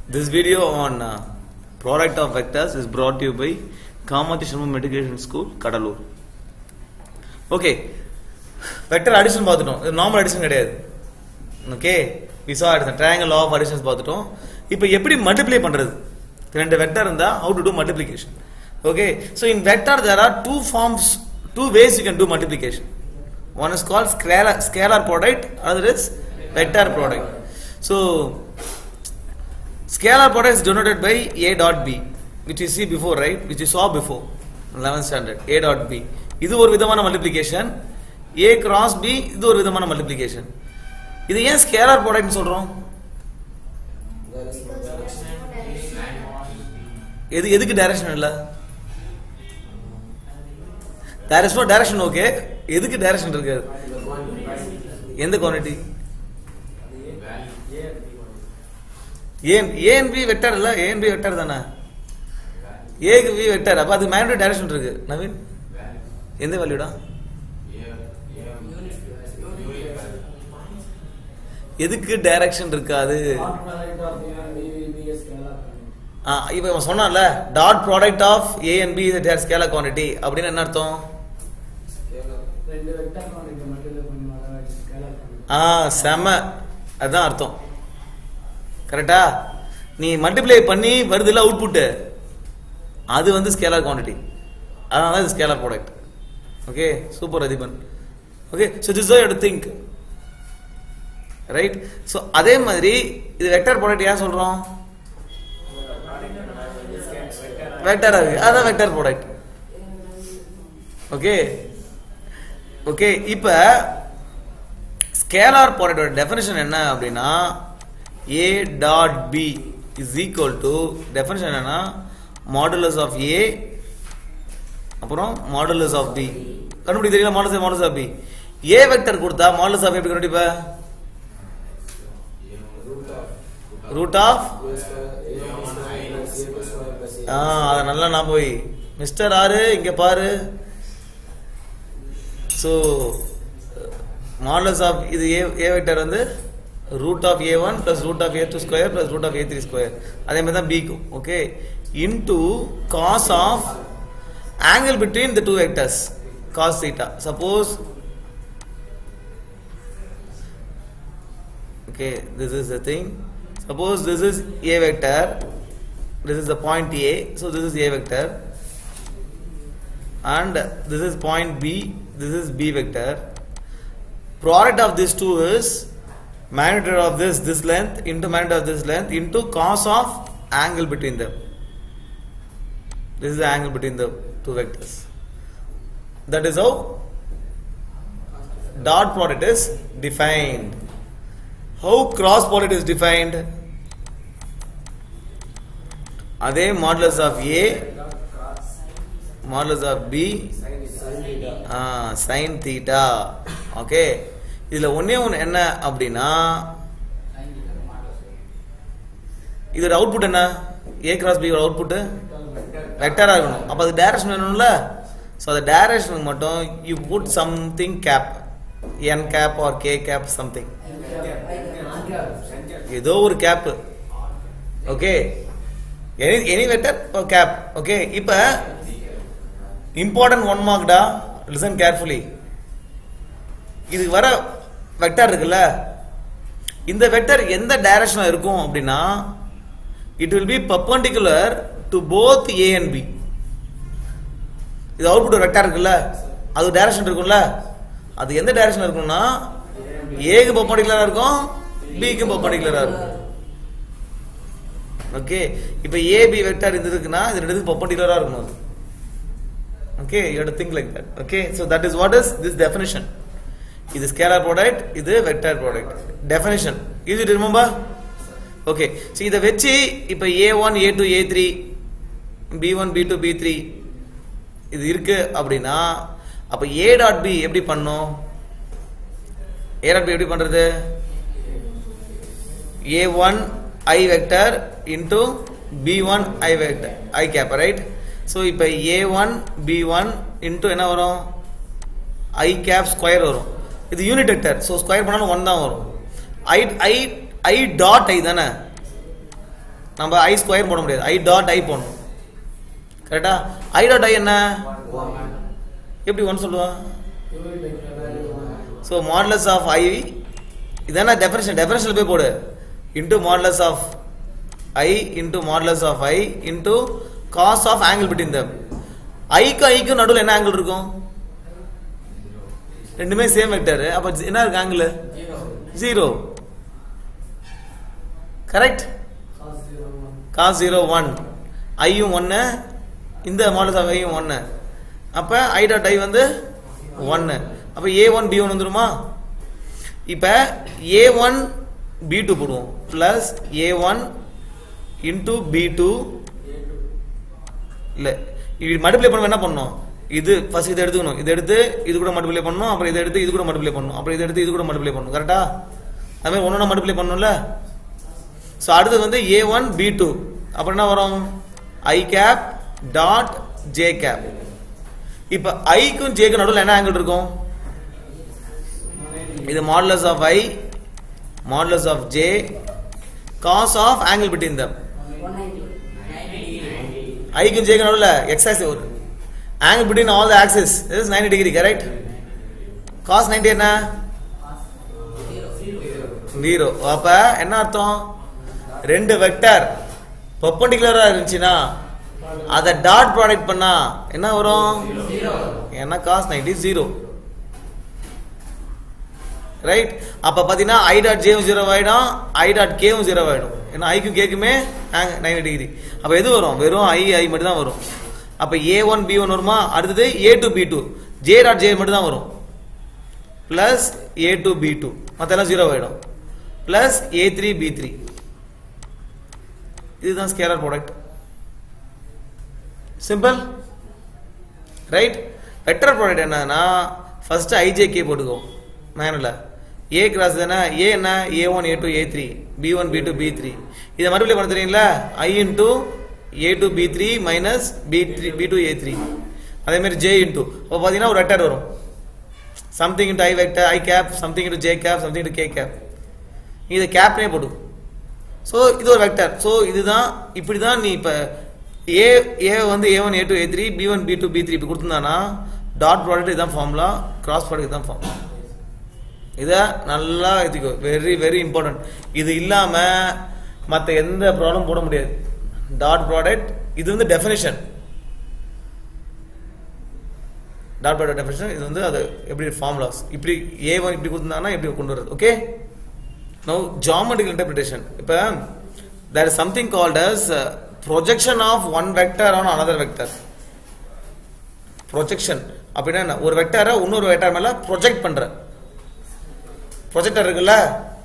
This video on product of vectors is brought to you by Kamathi Sharma Medication School, Kadalur. Okay, vector addition பார்த்துட்டோம். Normal addition கிடையாது. Okay, we saw addition, triangle law of additions பார்த்துட்டோம். இப்போ எப்படி multiply பண்றது? ரெண்டு vector இருந்தா how to do multiplication. Okay, so in vector there are two ways you can do multiplication. One is called scalar product, other is vector product. So scalar product is denoted by a dot b, which you see before, right? Which you saw before 11th standard. A dot b. இது ஒரு விதமான multiplication. A cross b இது ஒரு விதமான multiplication. இது ஏன் scalar product னு சொல்றோம்? எதுக்கு direction இல்ல? There is no direction, okay? எதுக்கு direction இருக்கு? எந்த quantity? A and B vector இல்ல, A and B vector தானே? A க்கு B vector, அப்ப அது magnitude direction இருக்கு. நவீன் எந்த வேல்யூடா? எதுக்கு direction இருக்காது? இப்போ அவன் சொன்னான்ல dot product of A and B is a scalar quantity அப்படின்னு என்ன அர்த்தம்? செம, அதுதான் அர்த்தம். கரெக்டா? நீ மல்டிப்ளை பண்ணி வருதுல அவுட்புட், அது வந்து ஸ்கேலார் குவாண்டிட்டி, அதனால இது scalar product. Okay, super Athiban. Okay, so this you have to think, right? So அதே மாதிரி இது வெக்டர் ப்ராடக்ட் ஏன் சொல்றோம்? வெக்டரா இருக்கு, அதான் வெக்டர் ப்ராடக்ட். ஓகே ஓகே, இப்ப ஸ்கேலார் ப்ராடக்டோட டெஃபினிஷன் என்ன அப்படின்னா A dot B is equal to definition என்னன்னா modulus of A அப்புறம் modulus of B. கண்டுபிடிக்க தெரியல modulus of B. A vector கொடுத்தா modulus of A எப்படி கண்டுபிடிப்ப? root of அத நல்லா நான் போய் மிஸ்டர் ஆறு இங்க பாரு. சோ modulus of இது A வெக்டர் வந்து root of a1 plus root of a2 square plus root of a3 square. அதே மாதிரி தான் b க்கு. Okay, into cos of angle between the two vectors, cos theta. Suppose okay, this is the thing. Suppose this is a vector, this is the point A, so this is a vector, and this is point B, this is b vector. Product of these two is magnitude of this length into magnitude of this length into cos of angle between them. This is the angle between the two vectors. That is how dot product is defined. How cross product is defined? Adhe modulus of A, modulus of B, sin theta. Okay, இதுல ஒண்ணே ஒண்ணு என்ன அப்படின்னா இதோட output என்ன? A cross B ஓட output வெக்டரா இருக்கணும். அப்ப அது டைரக்ஷன் வேணும்ல. சோ அந்த டைரக்ஷனுக்கு மட்டும் you put something cap, n cap or k cap something, ஏதோ ஒரு cap. Okay, any vector or cap. Okay, இப்ப இம்பார்ட்டன்ட் ஒன் மார்க்டா, லிசன் கேர்ஃபுல்லி. இது வர வெக்டர் இருக்குல்ல, இந்த வெக்டர் எந்த டைரக்ஷன்ல இருக்கும் அப்படின்னா it will be perpendicular to both A and B. இது அவுட்புட் வெக்டர் இருக்குல்ல, அது டைரக்ஷன் இருக்கும்ல, அது எந்த டைரக்ஷன்ல இருக்கும்னா A க்கு பெர்பெண்டிகுலரா இருக்கும், B க்கு பெர்பெண்டிகுலரா இருக்கும். ஓகே, இப்போ AB வெக்டர் இது இருக்குன்னா இது ரெண்டுத்துக்கு பெர்பெண்டிகுலரா இருக்கும். Okay, you have to think like that. Okay, so that is what is this definition. This scalar product, this vector product. Definition. Easy to remember? Okay, see the vechi, இப்ப A1, A2, A3, B1, B2, B3 இது இருக்கு அப்படின்னா அப்ப A dot B எப்படி பண்ணோம்? A dot B எப்படி பண்றது? A1 I vector into B1 I vector, I cap, right? So இப்ப A1 B1 into என்ன வரும்? I cap square வரும். இது யூனிட் வெக்டர், சோ ஸ்கொயர் பண்ணாலும் 1 தான் வரும். I dot I தானே, நம்ம I ஸ்கொயர் போட முடியாது, I டாட் I போடணும். கரெக்டா? I டாட் I என்ன? எப்படி 1 சொல்லுவான்? ஸோ மாடுலஸ் ஆஃப் I இதான டெஃபரன்ஷியல் போய் போடு, into modulus of I into modulus of I into cos of angle between them. ஐக்கும் நடுவில் என்ன ஆங்கிள் இருக்கும்? ரெண்டுமே சேம் வெக்டர். அப்ப என்ன இருக்கு ஆங்கிள்? 0. கரெக்ட்? cos 0 1, ஐயும் 1, இந்த மாடுலஸ் ஆஃப் ஐயும் 1. அப்ப I டாட் I வந்து 1. அப்ப A1 B1 வந்துருமா? இப்ப A1 B2 போடுவோம் பிளஸ் A1 இன்டூ B2. இல்ல இது மல்டிப்ளை பண்ண என்ன பண்ணணும்? இது ஃபர்ஸ்ட் இதை எடுத்துக்கணும், இதை எடுத்து இது கூட மல்டிப்ளை பண்ணணும், அப்புறம் இதை எடுத்து இது கூட மல்டிப்ளை பண்ணணும், அப்புறம் இதை எடுத்து இது கூட மல்டிப்ளை பண்ணணும். கரெக்டா? அது மாதிரி ஒன்னொன்னா மல்டிப்ளை பண்ணணும்ல. ஸோ அடுத்தது வந்து A1 B2. அப்புறம் என்ன வரும்? I cap dot J cap. இப்ப ஐக்கும் ஜேக்கும் நடுவில் என்ன ஆங்கிள் இருக்கும்? இது modulus of I modulus of J cos of angle between them. ஐக்கும் ஜேக்கும் நடுவில் எக்ஸ் ஆக்சிஸ் ஒரு angle between all the axis is 90 degree. Correct? Cos 90 என்ன? 0. அப்ப என்ன அர்த்தம்? ரெண்டு வெக்டர் பெர்பெண்டிகுலரா இருந்துச்சுன்னா அத டாட் ப்ராடக்ட் பண்ணா என்ன வரும்? ஏன்னா cos 90 0. ரைட்? அப்ப பாத்தீங்கன்னா I டாட் J 0 ஆயிடும், I டாட் K 0 ஆயிடும். ஏன்னா I க்கும் K க்குமே 90 டிகிரி. அப்ப எது வரும்? வெறும் I மட்டும் தான் வரும். அப்ப A1 B1 வருமா? அடுத்தது A2 B2, J dot J மட்டும் தான் வரும். பிளஸ் A2 B2 மத்தெல்லாம் 0 ஆயிடும். Plus A3 B3. இதுதான் scalar product. Simple. Right? Vector product என்னன்னா ஃபர்ஸ்ட் IJK போட்டுக்கோ மேனுல. A கிராஸ் தானே? A என்ன? A1 A2 A3 B1 B2 B3. இதை மல்டிப்ளை பண்ண தெரியுங்களா? I into A2 B3 minus B2 A3. அதே மாதிரி J இன்டூ அப்போ பார்த்தீங்கன்னா ஒரு வெக்டர் வரும். Something into I vector I cap, something into J cap, something into K cap. இதை கேப்னே போட்டுக்கும். ஸோ இது ஒரு வெக்டர். ஸோ இதுதான் இப்படி தான் நீ இப்போ A வந்து A1 A2 A3 B1 B2 B3 இப்படி கொடுத்துருந்தானா டாட் ப்ராடக்ட் இதுதான் ஃபார்முலா, கிராஸ் ப்ராடக்ட் இதுதான் ஃபார்முலா. இதை நல்லா எடுத்துக்கோ, வெரி வெரி இம்பார்ட்டன்ட். இது இல்லாம மற்ற எந்த ப்ராப்ளம் போட முடியாது. டாட் ப்ராடக்ட் இது வந்து டெஃபினிஷன், டாட் ப்ராடக்ட் டெஃபினிஷன். இது வந்து அது எப்படி ஃபார்முலாஸ் இப்படி A1 இப்படி கொடுத்துருந்தாங்கன்னா எப்படி கொண்டு வருது. Okay, now geometrical interpretation. இப்போ there is something called as projection of one vector on another vector. projection அப்படின்னா என்ன? ஒரு வெக்டரை இன்னொரு வெக்டர் மேல ப்ரொஜெக்ட் பண்ற. ப்ரொஜெக்டர் இருக்குல்ல,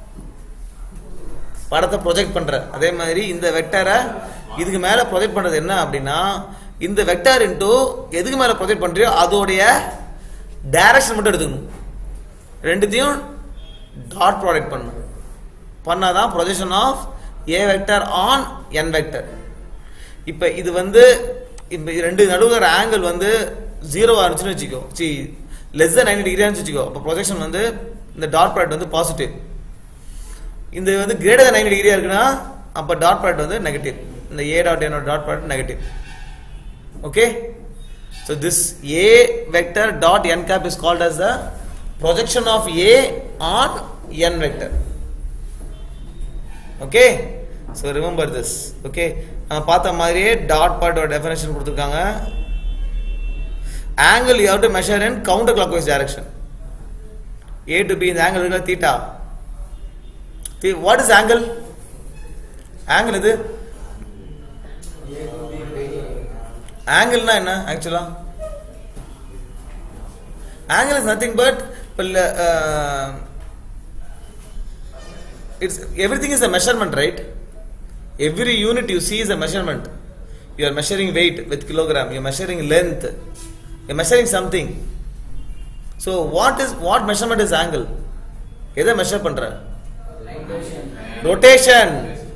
படத்தை ப்ரொஜெக்ட் பண்ற. அதே மாதிரி இந்த வெக்டரை இதுக்கு மேல ப்ரொஜெக்ட் பண்றது என்ன அப்படின்னா இந்த வெக்டர் இன்டூ எதுக்கு மேல ப்ரொஜெக்ட் பண்றியோ அதோடைய டைரக்ஷன் மட்டும் எடுத்துக்கணும். ரெண்டுத்தையும் டாட் ப்ராடக்ட் பண்ணணும். பண்ணாதான் projection of A vector on N vector. இப்ப இது வந்து இப்ப ரெண்டு நடுவுற ஆங்கிள் வந்து 0 இருந்துச்சுன்னு வச்சுக்கோ, லெஸ் than 90 டிகிரி வச்சுக்கோ. அப்ப ப்ரொஜெக்ஷன் வந்து இந்த டாட் ப்ராடக்ட் வந்து பாசிட்டிவ். இந்த வந்து கிரேட்டர் than 90 டிகிரியா இருக்குன்னா அப்ப டாட் ப்ராடக்ட் வந்து நெகட்டிவ். இந்த A dot N dot product negative. Okay, so this A vector dot n cap is called as the projection of A on N vector. Okay, so remember this. Okay, நம்ம பார்த்த மாதிரியே dot product definition கொடுத்திருக்காங்க. angle you have to measure in counter clockwise direction. A to B இந்த angle இருக்குல theta. What is angle? angle இது angle na enna actually? Angle is nothing but it's everything is a measurement, right? Every unit you see is a measurement. You are measuring weight with kilogram, you are measuring length, you are measuring something. So what measurement is angle? எதை measure பண்ற? Rotation.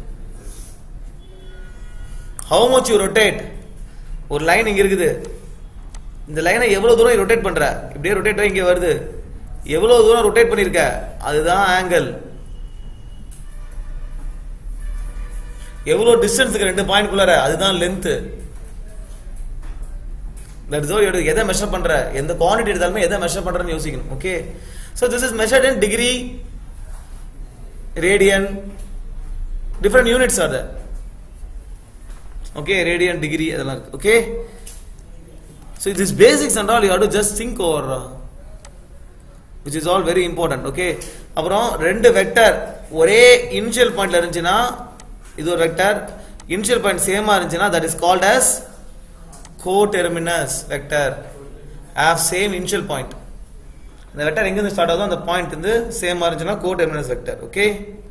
How much you rotate? ஒரு line இங்க இருக்குது, இந்த லைனை எவ்வளவு தூரம் rotate பண்ற, இப்படியே ரொட்டேட் ஆகி இங்க வருது, எவ்வளவு தூரம் ரொட்டேட் பண்ணிருக்க, அதுதான் ஆங்கிள். எவ்வளவு டிஸ்டன்ஸ்க்கு ரெண்டு பாயிண்ட் குள்ளார அதுதான் length. That is why you எதை மெஷர் பண்ற, எந்த குவாண்டிட்டி எடுத்தாலுமே எதை மெஷர் பண்றன்னு யோசிக்கணும். Okay, so this is measured in degree, radian, different units are there. Okay, radian, degree அதெல்லாம் இருக்கு. Okay, so this basics and all you have to just think over, which is all very important. Okay, அப்புறம் ரெண்டு vector ஒரே initial பாயிண்ட்ல இருந்துச்சுன்னா இது ஒரு vector, initial point சேமா இருந்துச்சுன்னா that is called as coterminous vector, have same initial point. இந்த வெக்டர் எங்க இருந்து ஸ்டார்ட் ஆகுதோ அந்த பாயிண்ட் வந்து சேமா இருந்துச்சுன்னா coterminous vector. Okay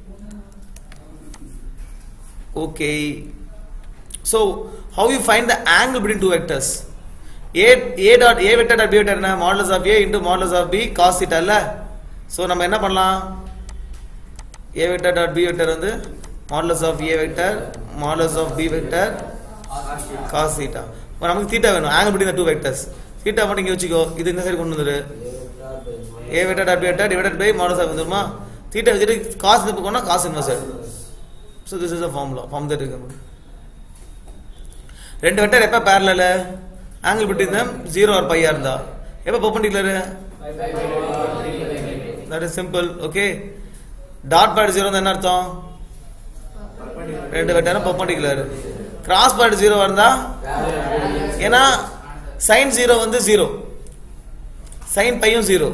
okay, so how you find the angle between two vectors? a dot a vector dot b vector என்ன modulus of a into modulus of b cos theta இல்ல. so நம்ம என்ன பண்ணலாம், a vector dot b vector வந்து modulus of a vector modulus of b vector cos theta. நமக்கு theta வேணும், angle between the two vectors. Theta மட்டும் இங்க வச்சுக்கோ, இது இந்த சைடு கொண்டு வந்துரு, a vector dot b vector divided by modulus of வந்துருமா, தீட்டா வச்சுட்டு cos இந்த பக்கம்னா cos inverse. so this is a formula form that இருக்கு. ரெண்டு வெக்டர் எப்ப parallel, angle between them 0 or pi இருந்தா, எப்ப perpendicular, that is simple. okay, dot product 0 என்ன அர்த்தம், ரெண்டு வெக்டரும் perpendicular. கிராஸ் ப்ராடக்ட் 0 இருந்தா, ஏன்னா sin 0 வந்து 0, sin பையும் 0,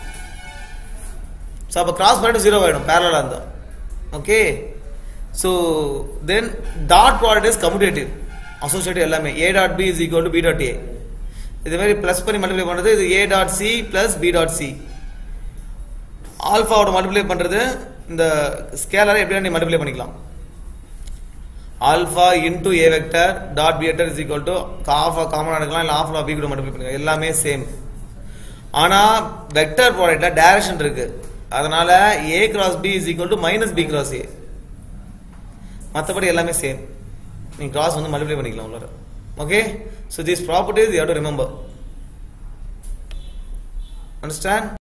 சோ அப்ப கிராஸ் ப்ராடக்ட் 0 ஆயிடும் parallel இருந்தா. Okay, so then dot product is commutative, associative எல்லாமே. a dot b is equal to b dot a, இது மாதிரி பிளஸ் பண்ணி மல்டிப்ளை பண்றது, இது a dot c plus b dot c. ஆல்பாவோட மல்டிப்ளை பண்றது, இந்த ஸ்கேலரை எப்படி நீ மல்டிப்ளை பண்ணிக்கலாம், alpha into a vector dot b vector is equal to half common எடுக்கலாம், இல்ல half b கூட மல்டிப்ளை பண்ணுங்க, எல்லாமே சேம். ஆனா வெக்டர் ப்ராடக்ட்ல டைரக்ஷன் இருக்கு, அதனால a cross b is equal to minus b cross a, மத்தபடி எல்லாமே சேம். நீங்க கிராஸ் வந்து மல்டிப்ளை பண்ணிக்கலாம் உள்ளார. Okay, so these properties you have to remember. Understand?